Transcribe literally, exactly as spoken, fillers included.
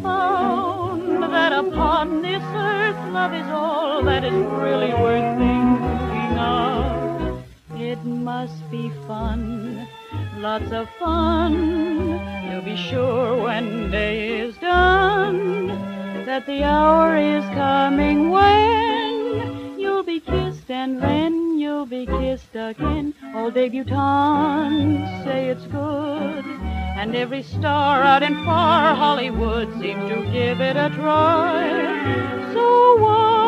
found that upon this earth love is all that is really worth thinking of. It must be fun, lots of fun. You'll be sure when day is done that the hour is coming when you'll be kissed and then you'll be kissed again. All debutantes say it's good, and every star out in far Hollywood seems to give it a try. So why